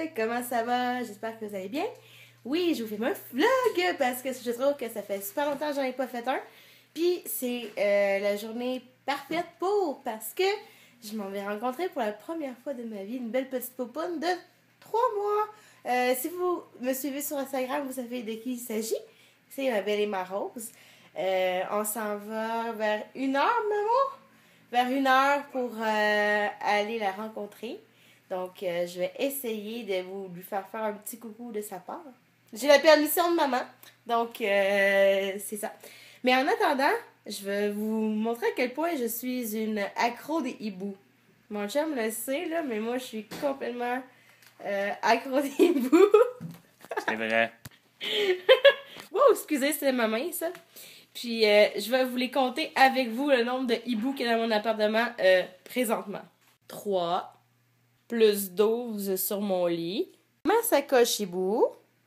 comment ça va? J'espère que vous allez bien. Oui, je vous fais un vlog parce que je trouve que ça fait super longtemps que j'en ai pas fait un. Puis c'est la journée parfaite parce que je m'en vais rencontrer pour la première fois de ma vie une belle petite popoune de 3 mois. Si vous me suivez sur Instagram, vous savez de qui il s'agit. C'est ma belle Emma Rose. On s'en va vers 1h, maman? Vers 1h pour aller la rencontrer. Donc, je vais essayer de lui faire un petit coucou de sa part. J'ai la permission de maman. Donc, c'est ça. Mais en attendant, je vais vous montrer à quel point je suis une accro des hiboux. Mon chum le sait, là, mais moi, je suis complètement accro des hiboux. C'est vrai. Wow, excusez, c'est ma main, ça. Puis, je vais vous les compter avec vous, le nombre de hiboux qu'il y a dans mon appartement présentement. 3, plus 12 sur mon lit. Ma sacoche hibou.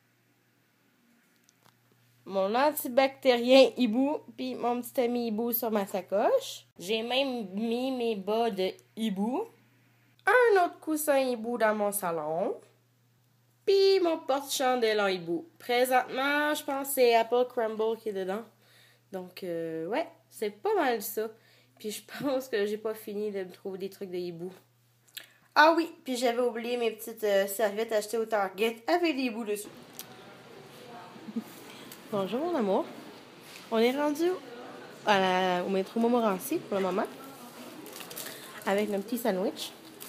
Mon antibactérien hibou, puis mon petit ami hibou sur ma sacoche. J'ai même mis mes bas de hibou. Un autre coussin hibou dans mon salon. Puis mon porte-chandelle en hibou. Présentement, je pense que c'est Apple Crumble qui est dedans. Donc, ouais, c'est pas mal ça. Puis je pense que j'ai pas fini de me trouver des trucs de hibou. Ah oui, puis j'avais oublié mes petites serviettes achetées au Target avec des hiboux dessus. Bonjour mon amour. On est rendu au métro Montmorency pour le moment. Avec nos petits sandwichs.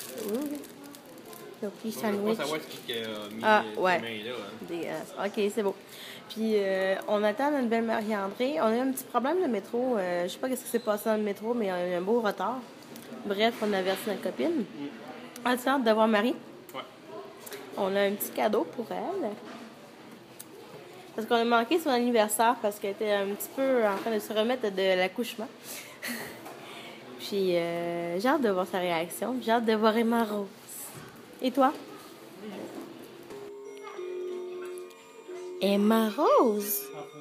Nos petits sandwichs. On va savoir qui a mis ouais. main là. Hein. Ok, c'est beau. Puis on attend notre belle Marie-André. On a eu un petit problème de métro. Je sais pas ce qui s'est passé dans le métro, mais on a eu un beau retard. Bref, on a averti notre copine. On a hâte de voir Marie. Ouais. On a un petit cadeau pour elle. Parce qu'on a manqué son anniversaire parce qu'elle était un petit peu en train de se remettre de l'accouchement. Puis j'ai hâte de voir sa réaction. J'ai hâte de voir Emma Rose. Et toi? Emma Rose?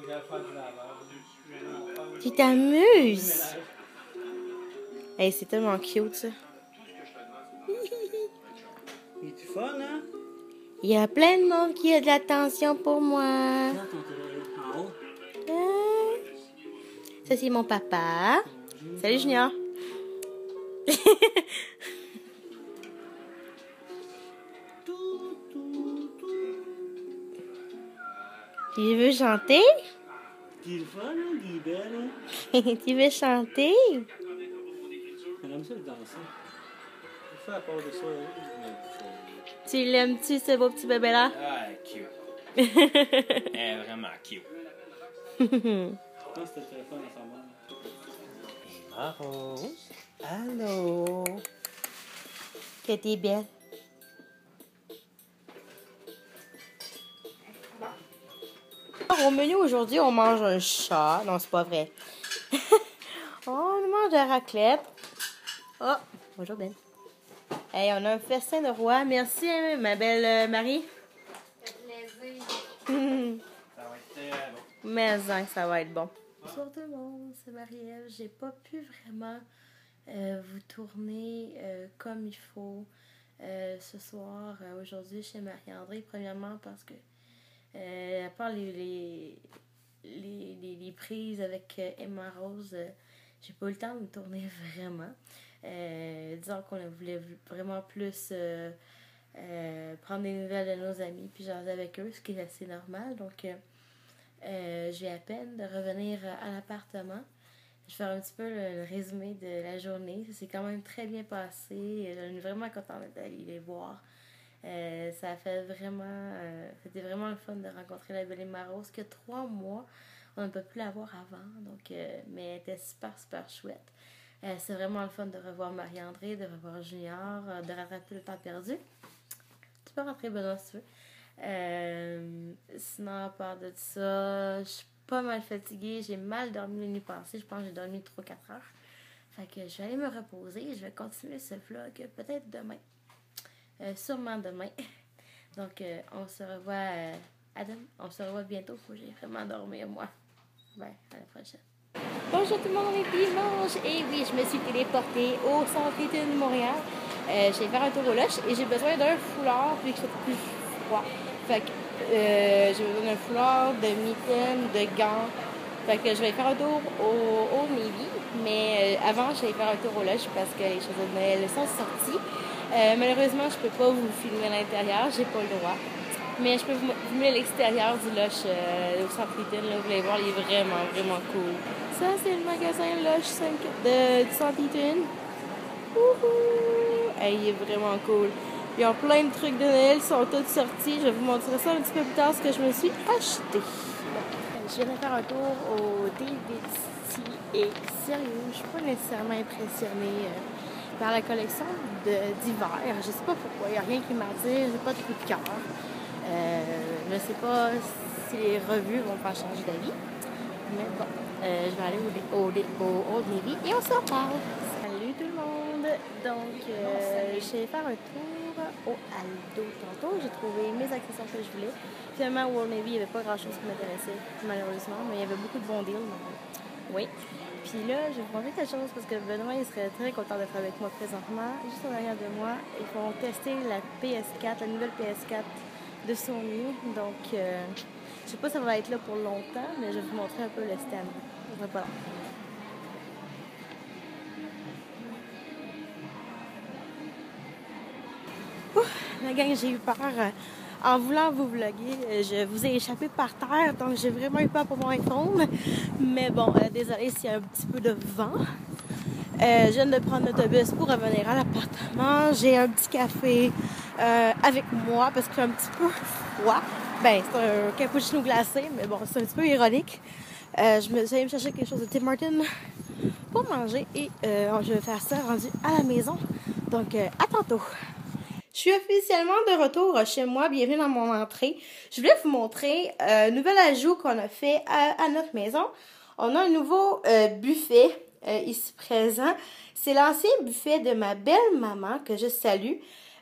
Tu t'amuses? Hey, c'est tellement cute, ça. C'est fun, hein? Il y a plein de monde qui a de l'attention pour moi. Ça, c'est mon papa. Salut, Junior. Tu veux chanter? C'est le fun, hein? Il est belle, hein? Tu veux chanter? J'aime ça le danser. Je fais à part de ça, hein? Tu l'aimes-tu, ce beau petit bébé-là? Ah, cute. Elle est vraiment cute. Je pense que c'était le téléphone à sa mère. Emma Rose. Allô? Que t'es belle. Au menu aujourd'hui, on mange un chat. Non, c'est pas vrai. On mange de la raclette. Oh, bonjour Ben. Hey, on a un festin de roi. Merci, hein, ma belle Marie. Ça va être bon. Mais hein, ça va être bon. Bonjour tout le monde, c'est Marie-Ève. J'ai pas pu vraiment vous tourner comme il faut ce soir, aujourd'hui chez Marie-André. Premièrement parce que à part les prises avec Emma Rose, j'ai pas eu le temps de me tourner vraiment. Disons qu'on voulait vraiment plus prendre des nouvelles de nos amis puis jaser avec eux, ce qui est assez normal. Donc, j'ai à peine de revenir à l'appartement. Je vais faire un petit peu le résumé de la journée. Ça s'est quand même très bien passé. Je suis vraiment contente d'aller les voir. C'était vraiment le fun de rencontrer la belle Emma Rose, qui a 3 mois. On n'a pas pu la voir avant, donc, mais elle était super, super chouette. C'est vraiment le fun de revoir Marie-André, de revoir Junior, de rattraper le temps perdu. Tu peux rentrer, Benoît, si tu veux. Sinon, à part de ça, je suis pas mal fatiguée. J'ai mal dormi la nuit passée. Je pense que j'ai dormi 3-4 heures. Fait que je vais aller me reposer. Je vais continuer ce vlog peut-être demain. Sûrement demain. Donc, on se revoit, Adam, on se revoit bientôt. Faut que j'aille vraiment dormir, moi. Bye, à la prochaine. Bonjour tout le monde, on est dimanche. Et oui, je me suis téléportée au centre de Montréal Je vais faire un tour au lush et j'ai besoin d'un foulard puis qu'il soit plus froid. Fait que j'ai besoin d'un foulard, de mitaines, de gants. Fait que je vais faire un tour au Navy, mais avant, je vais faire un tour au lush parce que les choses de Noël sont sorties. Malheureusement, je peux pas vous filmer à l'intérieur, j'ai pas le droit. Mais je peux vous filmer l'extérieur du lush au centre Eaton. Là, vous allez voir, il est vraiment, vraiment cool. Ça, c'est le magasin Lush du centre Eaton. Wouhou! Hey, il est vraiment cool. Ils ont plein de trucs de Noël, ils sont tous sortis. Je vais vous montrer ça un petit peu plus tard, ce que je me suis acheté. Je viens de faire un tour au DVC et sérieux, je suis pas nécessairement impressionnée par la collection d'hiver. Je sais pas pourquoi, il n'y a rien qui m'attire, j'ai pas de coup de cœur. Je sais pas si les revues vont faire changer d'avis, mais bon, je vais aller au Old Navy et on s'en parle. Salut tout le monde! Donc, je vais faire un tour au Aldo tantôt. J'ai trouvé mes accessoires que je voulais. Finalement, au Old Navy, il n'y avait pas grand-chose qui m'intéressait, malheureusement, mais il y avait beaucoup de bons deals. Donc, oui. Puis là, je vais vous montrer quelque chose parce que Benoît, il serait très content d'être avec moi présentement. Juste en arrière de moi, ils vont tester la PS4, la nouvelle PS4 de Sony. Donc, je sais pas si ça va être là pour longtemps, mais je vais vous montrer un peu le stand. Ça sera pas long. La gang, j'ai eu peur. En voulant vous vlogger, je vous ai échappé par terre, donc j'ai vraiment eu peur pour mon iPhone. Mais bon, désolé s'il y a un petit peu de vent. Je viens de prendre l'autobus pour revenir à l'appartement. J'ai un petit café avec moi parce qu'il fait un petit peu froid. Ben, c'est un cappuccino glacé, mais bon, c'est un petit peu ironique. Je me suis allée me chercher quelque chose de Tim Hortons pour manger et je vais faire ça rendu à la maison. Donc, à tantôt. Je suis officiellement de retour chez moi. Bienvenue dans mon entrée. Je voulais vous montrer un nouvel ajout qu'on a fait à notre maison. On a un nouveau buffet ici présent. C'est l'ancien buffet de ma belle-maman que je salue.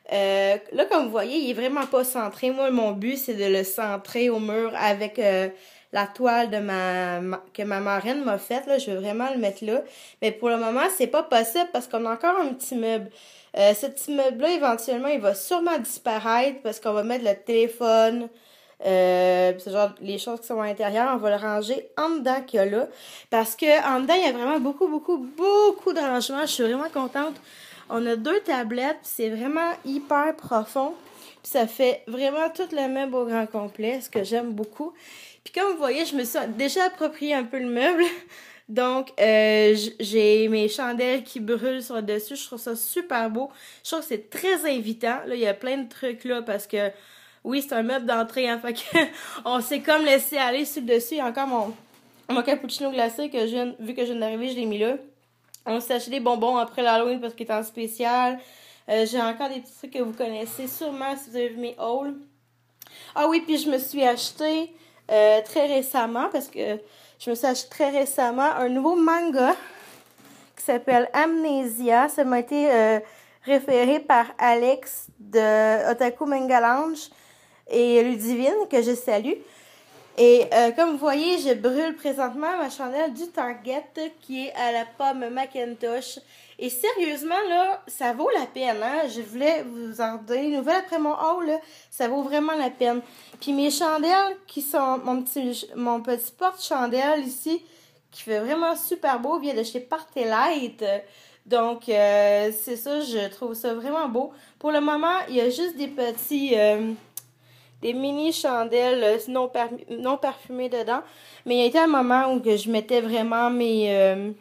Là, comme vous voyez, il est vraiment pas centré. Moi, mon but, c'est de le centrer au mur avec la toile de que ma marraine m'a faite. Là, je veux vraiment le mettre là. Mais pour le moment, c'est pas possible parce qu'on a encore un petit meuble. Ce petit meuble-là, éventuellement, il va sûrement disparaître parce qu'on va mettre le téléphone, c'est genre les choses qui sont à l'intérieur, on va le ranger en dedans qu'il y a là. Parce que en dedans, il y a vraiment beaucoup de rangements. Je suis vraiment contente. On a 2 tablettes, c'est vraiment hyper profond. Puis ça fait vraiment tout le meuble au grand complet, ce que j'aime beaucoup. Puis comme vous voyez, je me suis déjà approprié un peu le meuble. Donc, j'ai mes chandelles qui brûlent sur le dessus. Je trouve ça super beau. Je trouve que c'est très invitant. Là, il y a plein de trucs là parce que, oui, c'est un meuble d'entrée. Hein, fait que on s'est comme laissé aller sur le dessus. Il y a encore mon cappuccino glacé que vu que je viens d'arriver, je l'ai mis là. On s'est acheté des bonbons après l'Halloween parce qu'il est en spécial. J'ai encore des petits trucs que vous connaissez sûrement si vous avez vu mes hauls. Ah oui, puis je me suis acheté très récemment parce que je me suis acheté très récemment un nouveau manga qui s'appelle Amnesia. Ça m'a été référé par Alex de Otaku Manga Lounge et Ludivine, que je salue. Et comme vous voyez, je brûle présentement ma chandelle du Target qui est à la pomme Macintosh. Et sérieusement, là, ça vaut la peine, hein? Je voulais vous en donner une nouvelle après mon haul, là. Ça vaut vraiment la peine. Puis mes chandelles, qui sont mon petit porte-chandelle ici, qui fait vraiment super beau, vient de chez Partelight. Donc, c'est ça, je trouve ça vraiment beau. Pour le moment, il y a juste des petits... des mini chandelles non parfumées dedans. Mais il y a été un moment où que je mettais vraiment mes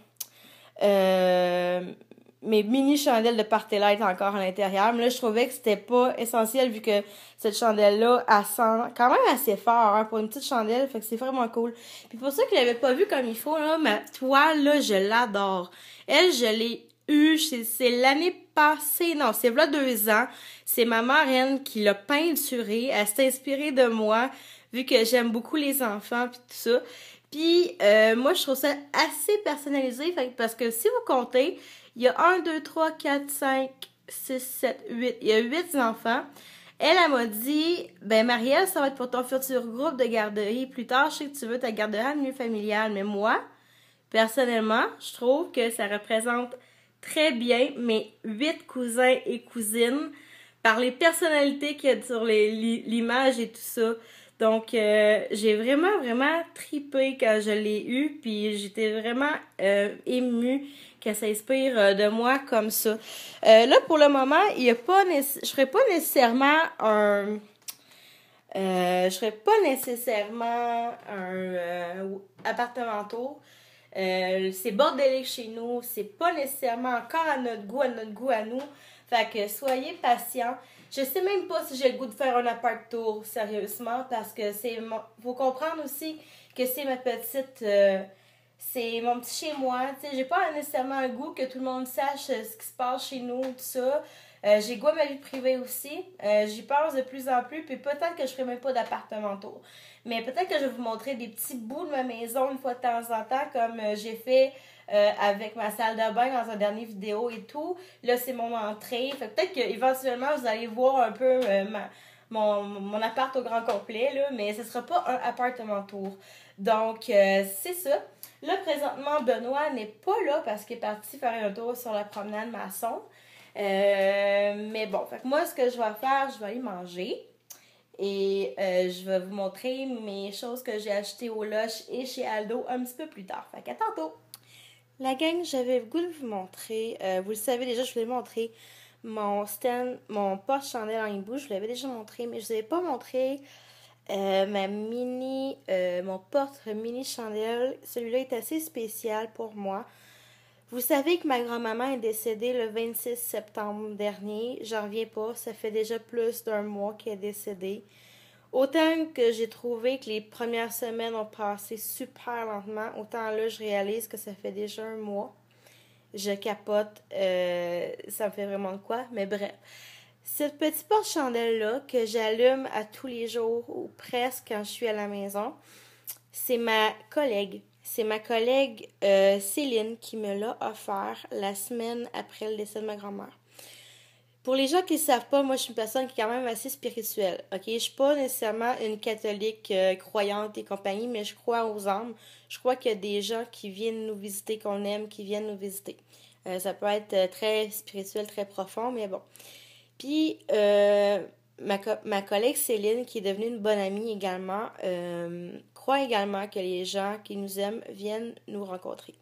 mini chandelles de Partelight encore à l'intérieur. Mais là, je trouvais que c'était pas essentiel vu que cette chandelle-là, elle sent quand même assez fort hein, pour une petite chandelle. Fait que c'est vraiment cool. Puis pour ceux qui l'avaient pas vu comme il faut, là, ma toile, là, je l'adore. Elle, je l'ai eue, c'est l'année passée, non, c'est là 2 ans. C'est ma marraine qui l'a peinturée. Elle s'est inspirée de moi, vu que j'aime beaucoup les enfants puis tout ça. Puis, moi, je trouve ça assez personnalisé, parce que si vous comptez, il y a 1, 2, 3, 4, 5, 6, 7, 8. Il y a 8 enfants. Elle m'a dit, ben Marielle, ça va être pour ton futur groupe de garderie. Plus tard, je sais que tu veux ta garderie en milieu familial. Mais moi, personnellement, je trouve que ça représente très bien mes 8 cousins et cousines par les personnalités qu'il y a sur l'image et tout ça. Donc, j'ai vraiment tripé quand je l'ai eu, puis j'étais vraiment émue qu'elle s'inspire de moi comme ça. Là, pour le moment, il y a pas je ferai pas nécessairement un... je ferai pas nécessairement un appartement tour. C'est bordélique chez nous, c'est pas nécessairement encore à notre goût à nous. Fait que soyez patients. Je sais même pas si j'ai le goût de faire un appart tour, sérieusement, parce que faut comprendre aussi que c'est ma petite... c'est mon petit chez moi. Tu sais, j'ai pas nécessairement un goût que tout le monde sache ce qui se passe chez nous, tout ça. J'ai goût à ma vie privée aussi. J'y pense de plus en plus, puis peut-être que je ferai même pas d'appartement tour. Mais peut-être que je vais vous montrer des petits bouts de ma maison une fois de temps en temps, comme j'ai fait avec ma salle de bain dans une dernière vidéo et tout. Là, c'est mon entrée. Fait que peut-être qu'éventuellement, vous allez voir un peu mon appart au grand complet, là, mais ce sera pas un appartement tour. Donc, c'est ça. Là, présentement, Benoît n'est pas là parce qu'il est parti faire un tour sur la promenade Masson. Mais bon, fait que moi, ce que je vais faire, je vais aller manger. Et je vais vous montrer mes choses que j'ai achetées au Lush et chez Aldo un petit peu plus tard. Fait qu'à tantôt! La gang, j'avais le goût de vous montrer. Vous le savez déjà, je voulais montrer mon stand, mon porte-chandelle en hibou. Je vous l'avais déjà montré, mais je ne vous avais pas montré mon porte-mini chandelle. Celui-là est assez spécial pour moi. Vous savez que ma grand-maman est décédée le 26 septembre dernier. J'en reviens pas, ça fait déjà plus d'1 mois qu'elle est décédée. Autant que j'ai trouvé que les premières semaines ont passé super lentement, autant là, je réalise que ça fait déjà 1 mois. Je capote, ça me fait vraiment de quoi, mais bref. Cette petite porte-chandelle-là que j'allume à tous les jours, ou presque quand je suis à la maison, c'est ma collègue. C'est ma collègue Céline qui me l'a offert la semaine après le décès de ma grand-mère. Pour les gens qui ne savent pas, moi je suis une personne qui est quand même assez spirituelle. Ok, je suis pas nécessairement une catholique croyante et compagnie, mais je crois aux âmes. Je crois qu'il y a des gens qui viennent nous visiter, qu'on aime, qui viennent nous visiter. Ça peut être très spirituel, très profond, mais bon. Puis ma collègue Céline, qui est devenue une bonne amie également, croit également que les gens qui nous aiment viennent nous rencontrer.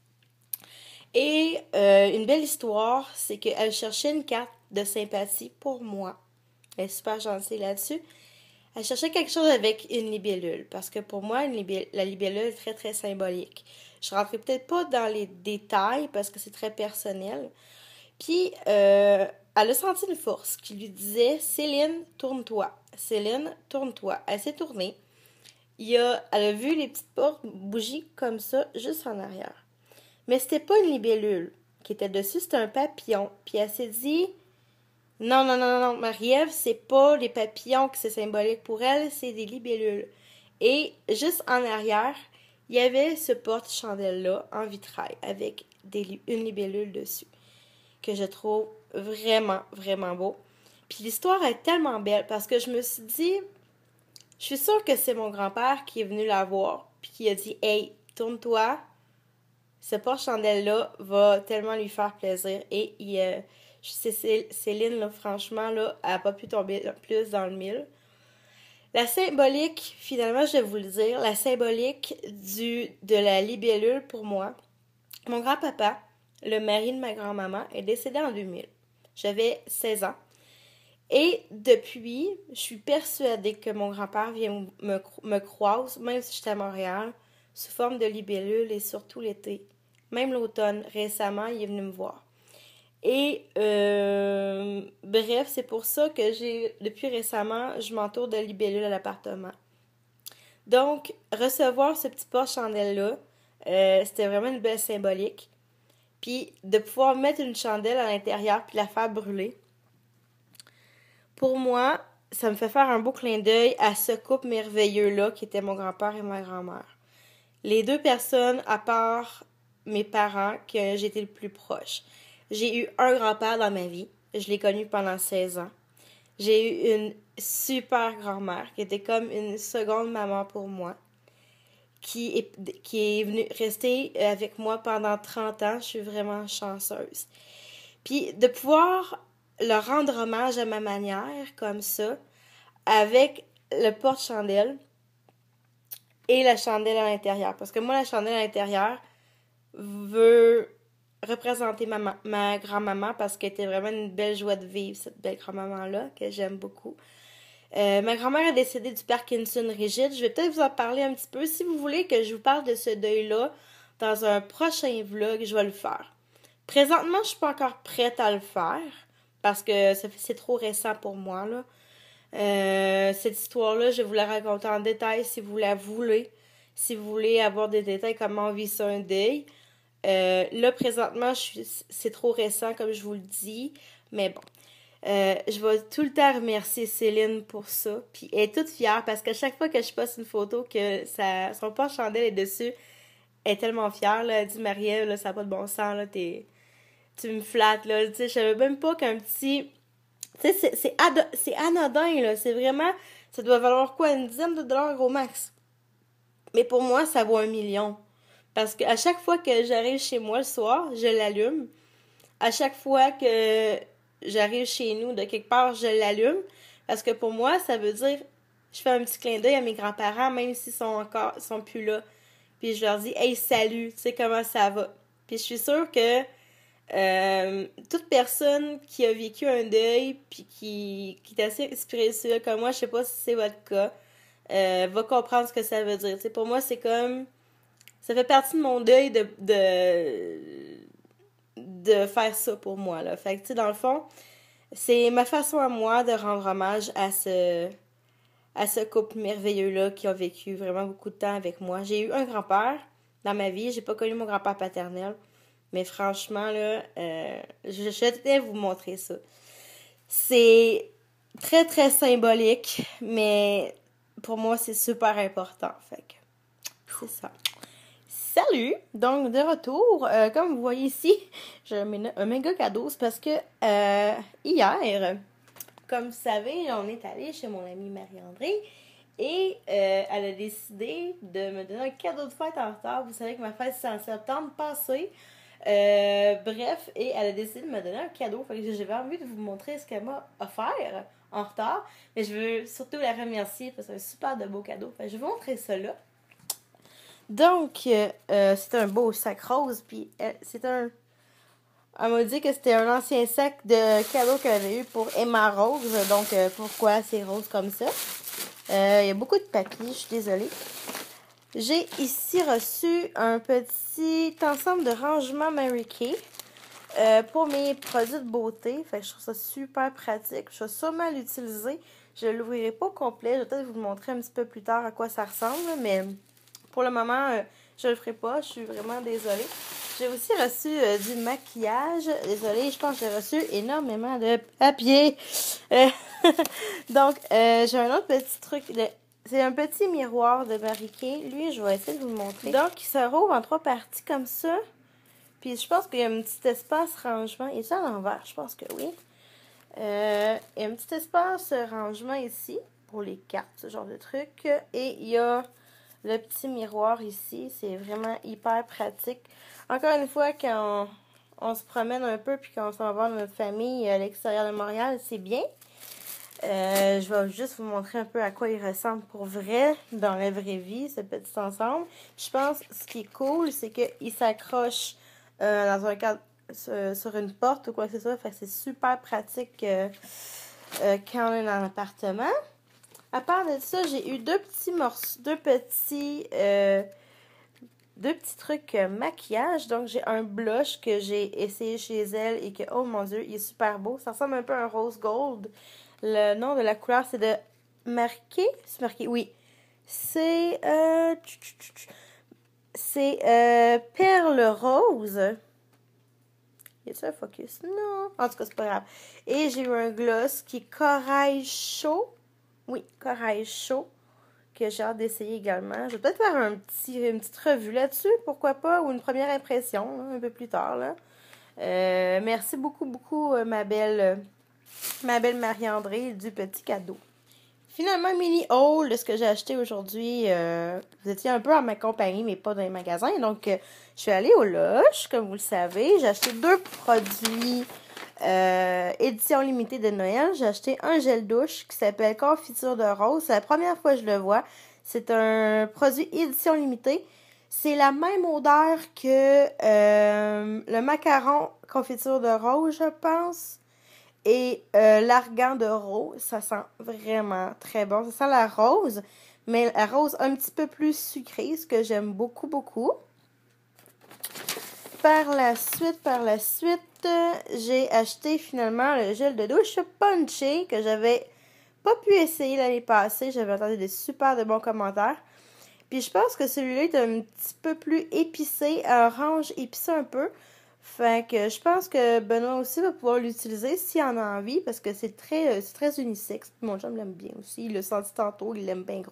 Et une belle histoire, c'est qu'elle cherchait une carte de sympathie pour moi. Elle est super gentille là-dessus. Elle cherchait quelque chose avec une libellule, parce que pour moi, la libellule est très, très symbolique. Je ne rentrerai peut-être pas dans les détails, parce que c'est très personnel. Puis, elle a senti une force qui lui disait « Céline, tourne-toi. Céline, tourne-toi. » Elle s'est tournée. Elle a vu les petites portes bouger comme ça, juste en arrière. Mais c'était pas une libellule qui était dessus, c'était un papillon. Puis elle s'est dit « Non, Marie-Ève, c'est pas les papillons que c'est symbolique pour elle, c'est des libellules. » Et juste en arrière, il y avait ce porte-chandelle-là en vitrail avec une libellule dessus, que je trouve vraiment, vraiment beau. Puis l'histoire est tellement belle parce que je me suis dit, je suis sûre que c'est mon grand-père qui est venu la voir, puis qui a dit « Hey, tourne-toi, ce porte-chandelle-là va tellement lui faire plaisir. » Et Céline, là, franchement, là, elle n'a pas pu tomber plus dans le mille. La symbolique, finalement, je vais vous le dire, la symbolique de la libellule pour moi, mon grand-papa, le mari de ma grand-maman, est décédé en 2000. J'avais 16 ans. Et depuis, je suis persuadée que mon grand-père vient me croise, même si j'étais à Montréal, sous forme de libellule et surtout l'été. Même l'automne, récemment, il est venu me voir. Et bref, c'est pour ça que depuis récemment, je m'entoure de libellules à l'appartement. Donc, recevoir ce petit porte-chandelle-là, c'était vraiment une belle symbolique. Puis, de pouvoir mettre une chandelle à l'intérieur puis la faire brûler. Pour moi, ça me fait faire un beau clin d'œil à ce couple merveilleux-là qui était mon grand-père et ma grand-mère. Les 2 personnes, à part mes parents, que j'étais le plus proche. J'ai eu un grand-père dans ma vie. Je l'ai connu pendant 16 ans. J'ai eu une super grand-mère qui était comme une seconde maman pour moi, qui est venu rester avec moi pendant 30 ans. Je suis vraiment chanceuse. Puis de pouvoir leur rendre hommage à ma manière, comme ça, avec le porte-chandelle et la chandelle à l'intérieur. Parce que moi, la chandelle à l'intérieur veut représenter ma grand-maman parce qu'elle était vraiment une belle joie de vivre, cette belle grand-maman-là, que j'aime beaucoup. Ma grand-mère est décédée du Parkinson rigide. Je vais peut-être vous en parler un petit peu. Si vous voulez que je vous parle de ce deuil-là dans un prochain vlog, je vais le faire. Présentement, je suis pas encore prête à le faire parce que c'est trop récent pour moi, là. Cette histoire-là, je vais vous la raconter en détail si vous la voulez. Si vous voulez avoir des détails comment on vit ça un deuil. Là, présentement, c'est trop récent, comme je vous le dis. Mais bon. Je vais tout le temps remercier Céline pour ça. Puis elle est toute fière parce qu'à chaque fois que je poste une photo que son porte-chandelle est dessus, elle est tellement fière. Là. Elle dit Marie-Ève, là, ça n'a pas de bon sens. Là, tu me flattes. Là. Tu sais, je savais même pas qu'un petit. Tu sais, c'est anodin. Là. C'est vraiment. Ça doit valoir quoi? Une dizaine de dollars au max. Mais pour moi, ça vaut 1 million. Parce qu'à chaque fois que j'arrive chez moi le soir, je l'allume. À chaque fois que j'arrive chez nous de quelque part, je l'allume. Parce que pour moi, ça veut dire, je fais un petit clin d'œil à mes grands-parents, même s'ils sont plus là. Puis je leur dis, hey, salut, tu sais comment ça va. Puis je suis sûre que toute personne qui a vécu un deuil, puis qui est assez spirituelle comme moi, je sais pas si c'est votre cas, va comprendre ce que ça veut dire. Tu sais, pour moi, c'est comme, ça fait partie de mon deuil de faire ça pour moi, là. Fait que, tu sais, dans le fond, c'est ma façon à moi de rendre hommage à ce couple merveilleux-là qui a vécu vraiment beaucoup de temps avec moi. J'ai eu un grand-père dans ma vie. J'ai pas connu mon grand-père paternel. Mais franchement, là, je tenais à vous montrer ça. C'est très, très symbolique, mais pour moi, c'est super important. Fait que, c'est ça. Salut! Donc, de retour, comme vous voyez ici, j'ai un méga cadeau. C'est parce que hier, comme vous savez, on est allé chez mon amie Marie-André et elle a décidé de me donner un cadeau de fête en retard. Vous savez que ma fête, c'est en septembre passé. Bref, et elle a décidé de me donner un cadeau. Fait que j'avais envie de vous montrer ce qu'elle m'a offert en retard. Mais je veux surtout la remercier parce que c'est un super de beau cadeau. Fait que je vais vous montrer ça là. Donc, c'est un beau sac rose. Puis, elle m'a dit que c'était un ancien sac de cadeaux qu'elle avait eu pour Emma Rose. Donc, pourquoi c'est rose comme ça? Il y a beaucoup de papier, je suis désolée. J'ai ici reçu un petit ensemble de rangement Mary Kay pour mes produits de beauté. Fait que je trouve ça super pratique. Je vais sûrement l'utiliser. Je ne l'ouvrirai pas au complet. Je vais peut-être vous le montrer un petit peu plus tard à quoi ça ressemble. Mais pour le moment, je ne le ferai pas. Je suis vraiment désolée. J'ai aussi reçu du maquillage. Désolée, je pense que j'ai reçu énormément de papier. Donc, j'ai un autre petit truc. C'est un petit miroir de Mary Kay. Lui, je vais essayer de vous le montrer. Donc, il se rouvre en 3 parties comme ça. Puis, je pense qu'il y a un petit espace rangement. Il est à l'envers? Je pense que oui. Il y a un petit espace rangement ici pour les cartes, ce genre de truc. Et il y a le petit miroir ici. C'est vraiment hyper pratique. Encore une fois, quand on se promène un peu puis qu'on s'en va voir notre famille à l'extérieur de Montréal, c'est bien. Je vais juste vous montrer un peu à quoi il ressemble pour vrai, dans la vraie vie, ce petit ensemble. Je pense que ce qui est cool, c'est qu'il s'accroche dans un cadre sur une porte ou quoi que ce soit. Fait que c'est super pratique quand on est dans l'appartement. À part de ça, j'ai eu deux petits trucs maquillage. Donc, j'ai un blush que j'ai essayé chez elle et que, oh mon Dieu, il est super beau. Ça ressemble un peu à un rose gold. Le nom de la couleur, c'est de marqué. C'est marqué, oui. C'est perle rose. Y a-t-il un focus? Non. En tout cas, c'est pas grave. Et j'ai eu un gloss qui est corail chaud. Oui, corail chaud. Que j'ai hâte d'essayer également. Je vais peut-être faire une petite revue là-dessus, pourquoi pas, ou une première impression, là, un peu plus tard. Là. Merci beaucoup, beaucoup, ma belle Marie-André, du petit cadeau. finalement mini haul de ce que j'ai acheté aujourd'hui. Vous étiez un peu à ma compagnie, mais pas dans les magasins. Donc, je suis allée au Lush, comme vous le savez. J'ai acheté 2 produits édition limitée de Noël. J'ai acheté un gel douche qui s'appelle Confiture de rose. C'est la première fois que je le vois. C'est un produit édition limitée. C'est la même odeur que le macaron confiture de rose, je pense. Et l'argan de rose, ça sent vraiment très bon. Ça sent la rose, mais la rose un petit peu plus sucrée, ce que j'aime beaucoup, beaucoup. Par la suite, j'ai acheté finalement le gel de douche Punché que j'avais pas pu essayer l'année passée. J'avais entendu des super de bons commentaires. Puis je pense que celui-là est un petit peu plus épicé, orange épicé un peu. Fait que je pense que Benoît aussi va pouvoir l'utiliser s'il en a envie parce que c'est très unisexe. Puis mon chum l'aime bien aussi. Il l'a senti tantôt, il l'aime bien gros.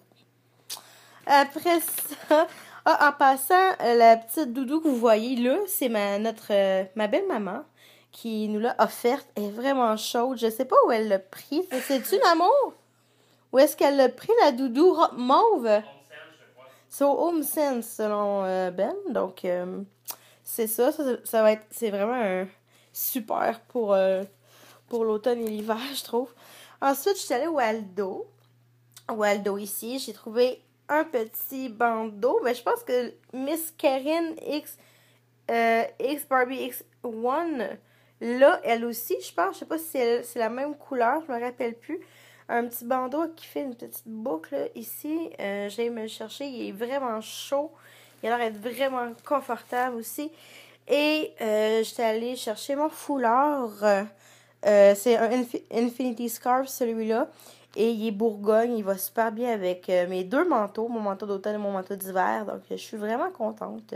Après ça, en passant, la petite doudou que vous voyez là, c'est ma belle-maman qui nous l'a offerte. Elle est vraiment chaude. Je sais pas où elle l'a pris. C'est-tu l'amour? Où est-ce qu'elle l'a pris, la doudou mauve? C'est au Home Sense, selon Ben. Donc, c'est ça. Ça va être... C'est vraiment un super pour l'automne et l'hiver, je trouve. Ensuite, je suis allée au Aldo. Au Aldo, ici. J'ai trouvé un petit bandeau. Mais je pense que Miss Karine X Barbie X1, là, elle aussi, je pense. Je sais pas si c'est la même couleur. Je me rappelle plus. Un petit bandeau qui fait une petite boucle là, ici. J'ai me le chercher. Il est vraiment chaud. Il a l'air d'être vraiment confortable aussi. Et j'étais allée chercher mon foulard. C'est un Infinity Scarf, celui-là. Et il est Bourgogne. Il va super bien avec mes 2 manteaux. Mon manteau d'automne et mon manteau d'hiver. Donc, je suis vraiment contente.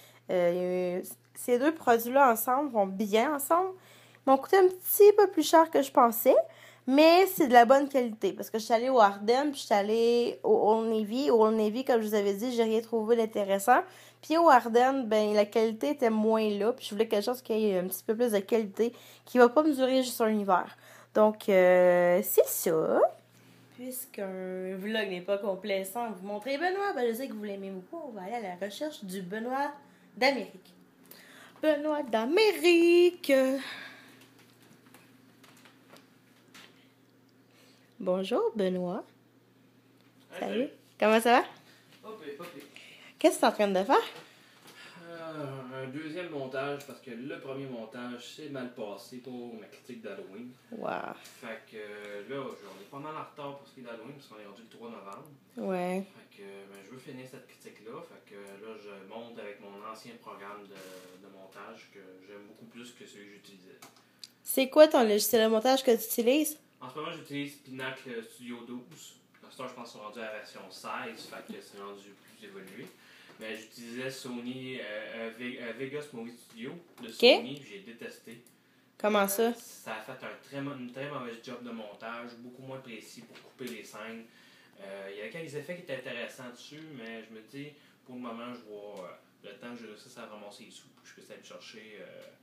Ces 2 produits-là ensemble vont bien ensemble. Ils m'ont coûté un petit peu plus cher que je pensais. Mais c'est de la bonne qualité. Parce que je suis allée au Ardennes, puis je suis allée au Old Navy. Au Old Navy, comme je vous avais dit, j'ai rien trouvé d'intéressant. Puis au Ardennes, ben la qualité était moins là. Puis je voulais quelque chose qui ait un petit peu plus de qualité, qui va pas me durer juste un hiver. Donc, c'est ça. Puisqu'un vlog n'est pas complet sans vous montrer Benoît, ben je sais que vous l'aimez beaucoup. On va aller à la recherche du Benoît d'Amérique. Benoît d'Amérique! Bonjour, Benoît. Salut. Comment ça va? Pas pire. Qu'est-ce que tu es en train de faire? Un deuxième montage, parce que le premier montage s'est mal passé pour ma critique d'Halloween. Wow. Fait que là, on est pas mal en retard pour ce qui est d'Halloween, parce qu'on est rendu le 3 novembre. Ouais. Fait que je veux finir cette critique-là. Fait que là, je monte avec mon ancien programme de montage que j'aime beaucoup plus que celui que j'utilisais. C'est quoi ton logiciel de montage que tu utilises? En ce moment, j'utilise Pinacle Studio 12. Pour l'instant, je pense qu'ils sont rendus à la version 16, fait que c'est rendu plus évolué. Mais j'utilisais Sony Vegas Movie Studio de Sony, j'ai détesté. Comment ça? Ça a fait une très mauvaise job de montage, beaucoup moins précis pour couper les scènes. Il y a quelques effets qui étaient intéressants dessus, mais je me dis, pour le moment, je vois le temps que je réussisse à ramasser les sous, puis je peux aller chercher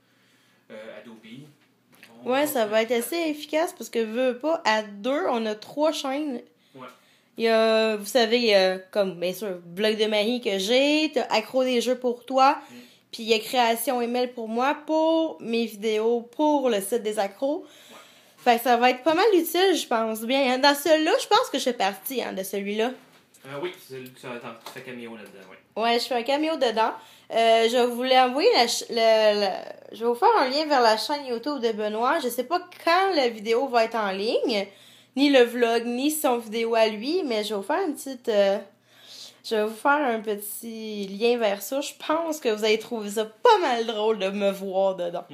Adobe. Ouais, ça va être assez efficace parce que veux pas, à 2, on a 3 chaînes. Ouais. Il y a, vous savez, comme bien sûr, Vlog de Marie que j'ai, t'as Accro des jeux pour toi, puis il y a Création email pour moi, pour mes vidéos, pour le site des accros. Ouais. Fait que ça va être pas mal utile, je pense bien. Dans celui-là, je pense que je fais partie de celui-là. Oui, tu fais caméo là-dedans, oui. Ouais, je fais un caméo dedans. Je voulais envoyer je vais vous faire un lien vers la chaîne YouTube de Benoît. Je sais pas quand la vidéo va être en ligne, ni le vlog, ni son vidéo à lui, mais je vais vous faire je vais vous faire un petit lien vers ça. Je pense que vous allez trouver ça pas mal drôle de me voir dedans.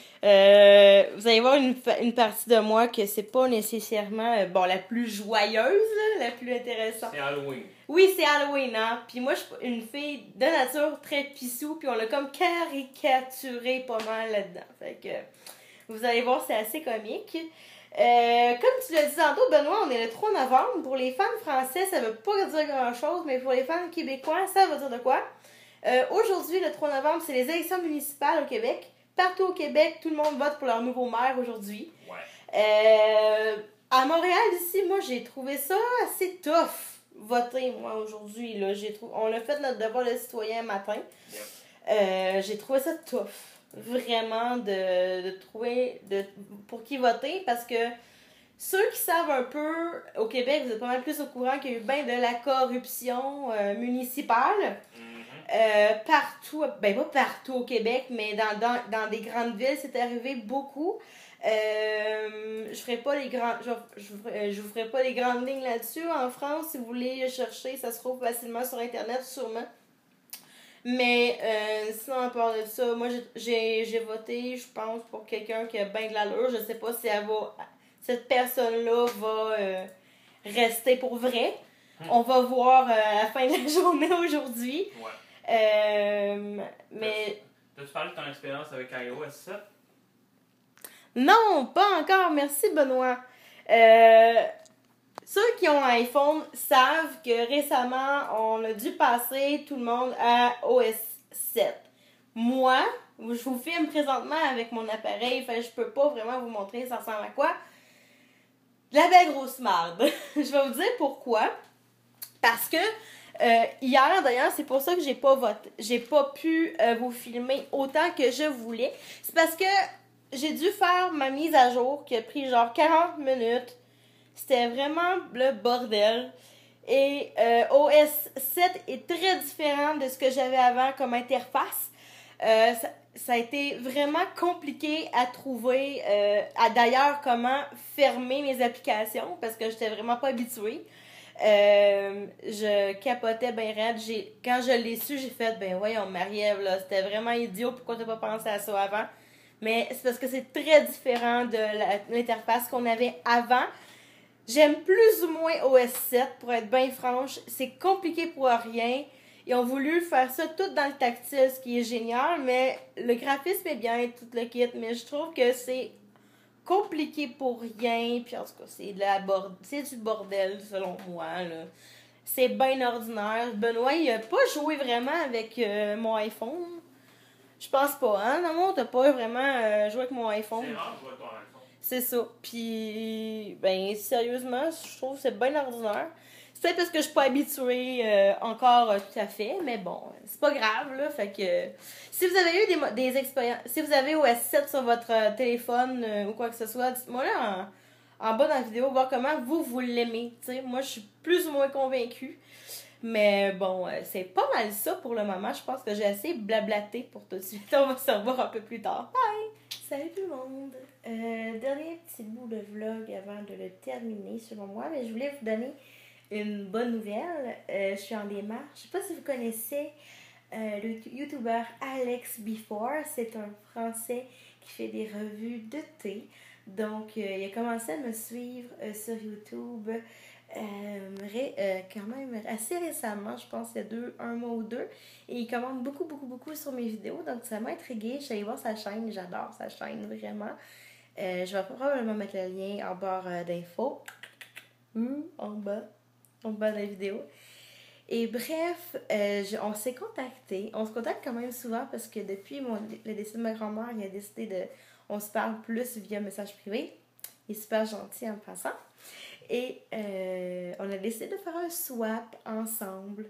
Vous allez voir une partie de moi que c'est pas nécessairement la plus joyeuse, là, la plus intéressante. C'est Halloween. Oui, c'est Halloween, hein. Puis moi, je suis une fille de nature très pissou, puis on l'a comme caricaturé pas mal là-dedans. Fait que vous allez voir, c'est assez comique. Comme tu l'as dit tantôt, Benoît, on est le 3 novembre. Pour les fans français, ça veut pas dire grand-chose, mais pour les fans québécois, ça veut dire de quoi? Aujourd'hui, le 3 novembre, c'est les élections municipales au Québec. Partout au Québec, tout le monde vote pour leur nouveau maire aujourd'hui. Ouais. à Montréal, ici, moi, j'ai trouvé ça assez tough, voter, moi, aujourd'hui. Là. On a fait notre devoir de citoyen matin. J'ai trouvé ça tough, vraiment, de trouver pour qui voter, parce que ceux qui savent un peu, au Québec, vous êtes pas mal plus au courant qu'il y a eu bien de la corruption municipale. Partout, ben pas partout au Québec, mais dans des grandes villes, c'est arrivé beaucoup. Je ferai pas les grands, je vous ferai pas les grandes lignes là-dessus. En France, si vous voulez chercher, ça se trouve facilement sur Internet, sûrement. Mais sinon, à part de ça, moi, j'ai voté, je pense, pour quelqu'un qui a bien de l'allure. Je sais pas si cette personne-là va rester pour vrai. On va voir à la fin de la journée aujourd'hui. Ouais. Mais... T'as-tu parlé de ton expérience avec iOS 7? Non, pas encore. Merci, Benoît. Ceux qui ont un iPhone savent que récemment, on a dû passer tout le monde à OS 7. Moi, je vous filme présentement avec mon appareil, fait je peux pas vraiment vous montrer ça ressemble à quoi. De la belle grosse marde. Je vais vous dire pourquoi. Parce que hier, d'ailleurs, c'est pour ça que j'ai pas pu vous filmer autant que je voulais. C'est parce que j'ai dû faire ma mise à jour qui a pris genre 40 minutes. C'était vraiment le bordel. Et OS 7 est très différent de ce que j'avais avant comme interface. Ça a été vraiment compliqué à trouver. D'ailleurs, comment fermer mes applications parce que j'étais vraiment pas habituée. Je capotais bien raide. Quand je l'ai su, j'ai fait, ben voyons, Marie-Ève, là, c'était vraiment idiot. Pourquoi t'as pas pensé à ça avant? Mais c'est parce que c'est très différent de l'interface qu'on avait avant. J'aime plus ou moins OS 7, pour être bien franche. C'est compliqué pour rien. Ils ont voulu faire ça tout dans le tactile, ce qui est génial, mais le graphisme est bien, tout le kit, mais je trouve que c'est compliqué pour rien, puis en tout cas, c'est du bordel, selon moi, là. C'est bien ordinaire. Benoît, il a pas joué vraiment avec mon iPhone. Je pense pas, hein? Non, t'as pas vraiment joué avec mon iPhone. C'est rare de jouer avec ton iPhone. C'est ça. Puis, ben, sérieusement, je trouve que c'est bien ordinaire. C'est peut-être parce que je suis pas habituée encore tout à fait, mais bon, c'est pas grave, là. Fait que, si vous avez eu des expériences, si vous avez OS 7 sur votre téléphone ou quoi que ce soit, dites-moi là en bas dans la vidéo, voir comment vous l'aimez. T'sais, moi, je suis plus ou moins convaincue. Mais bon, c'est pas mal ça pour le moment. Je pense que j'ai assez blablaté pour tout de suite. On va se revoir un peu plus tard. Bye! Salut tout le monde! Dernier petit bout de vlog avant de le terminer selon moi. Mais je voulais vous donner une bonne nouvelle. Je suis en démarche. Je sais pas si vous connaissez le YouTuber Alex Before. C'est un Français qui fait des revues de thé. Donc, il a commencé à me suivre sur YouTube quand même assez récemment, je pense il y a un mois ou deux. Et il commente beaucoup sur mes vidéos. Donc, ça m'a intriguée. Je suis allée voir sa chaîne. J'adore sa chaîne, vraiment. Je vais probablement mettre le lien en barre d'infos. En bas de la vidéo. Et bref, on s'est contacté. On se contacte quand même souvent parce que depuis le décès de ma grand-mère, il a décidé on se parle plus via message privé. Il est super gentil en passant. Et on a décidé de faire un swap ensemble.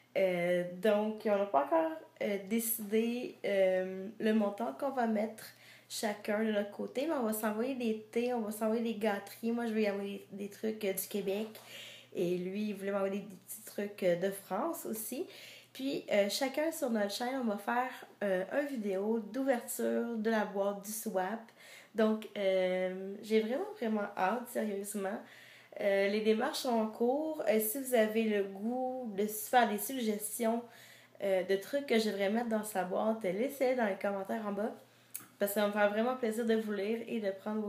Donc, on n'a pas encore décidé le montant qu'on va mettre chacun de notre côté, mais on va s'envoyer des thés, on va s'envoyer des gâteries. Moi, je vais y envoyer des trucs du Québec. Et lui, il voulait m'envoyer des petits trucs de France aussi. Puis, chacun sur notre chaîne, on va faire une vidéo d'ouverture de la boîte du swap. Donc, j'ai vraiment hâte, sérieusement. Les démarches sont en cours. Si vous avez le goût de faire des suggestions de trucs que je devrais mettre dans sa boîte, laissez-les dans les commentaires en bas. Parce que ça va me faire vraiment plaisir de vous lire et de prendre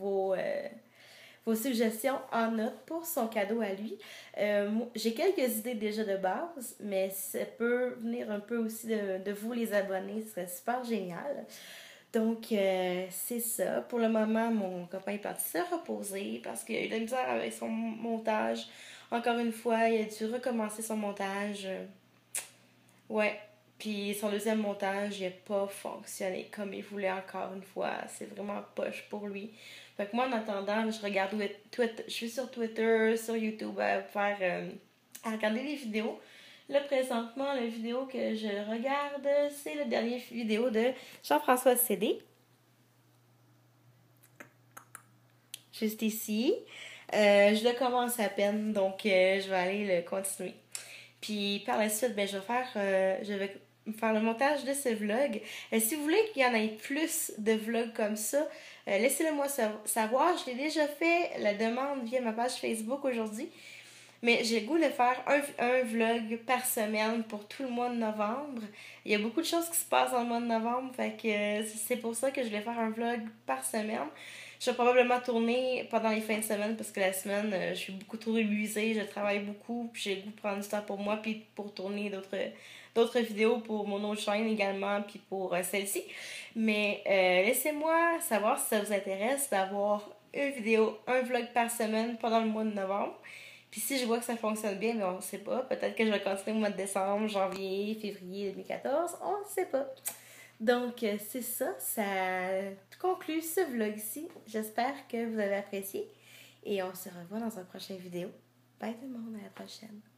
vos suggestions en note pour son cadeau à lui. J'ai quelques idées déjà de base, mais ça peut venir un peu aussi de vous, les abonnés. Ce serait super génial. Donc, c'est ça. Pour le moment, mon copain est parti se reposer parce qu'il a eu de la misère avec son montage. Encore une fois, il a dû recommencer son montage. Ouais. Puis son deuxième montage, il n'a pas fonctionné comme il voulait encore une fois. C'est vraiment poche pour lui. Fait que moi, en attendant, je regarde Twitter, je suis sur Twitter, sur YouTube à regarder les vidéos. Là, présentement, la vidéo que je regarde, c'est la dernière vidéo de Jean-François Cédé. Juste ici. Je le commence à peine, donc je vais aller le continuer. Puis par la suite, ben, je vais faire le montage de ce vlog. Si vous voulez qu'il y en ait plus de vlogs comme ça, laissez-le moi savoir. Je l'ai déjà fait la demande via ma page Facebook aujourd'hui. Mais j'ai le goût de faire un vlog par semaine pour tout le mois de novembre. Il y a beaucoup de choses qui se passent dans le mois de novembre, fait que c'est pour ça que je vais faire un vlog par semaine. Je vais probablement tourner pendant les fins de semaine parce que la semaine, je suis beaucoup trop épuisée, je travaille beaucoup, puis j'ai le goût de prendre du temps pour moi, puis pour tourner d'autres vidéos pour mon autre chaîne également, puis pour celle-ci. Mais laissez-moi savoir si ça vous intéresse d'avoir un vlog par semaine pendant le mois de novembre. Puis si je vois que ça fonctionne bien, mais on ne sait pas. Peut-être que je vais continuer au mois de décembre, janvier, février 2014. On ne sait pas. Donc, c'est ça. Ça conclut ce vlog-ci. J'espère que vous avez apprécié. Et on se revoit dans une prochaine vidéo. Bye tout le monde, à la prochaine.